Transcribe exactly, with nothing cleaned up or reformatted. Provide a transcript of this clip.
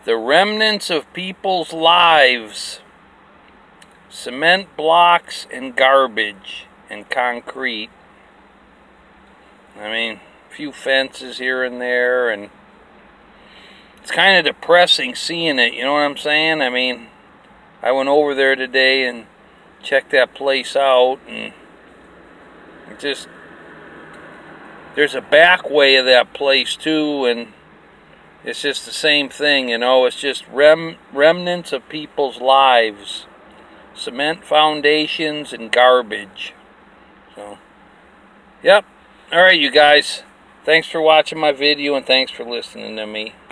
The remnants of people's lives. Cement blocks and garbage and concrete. I mean, a few fences here and there, and it's kind of depressing seeing it, you know what I'm saying? I mean, I went over there today and checked that place out, and it just, there's a back way of that place too, and it's just the same thing, you know. It's just rem remnants of people's lives. Cement foundations and garbage. So, yep. Alright, you guys. Thanks for watching my video, and thanks for listening to me.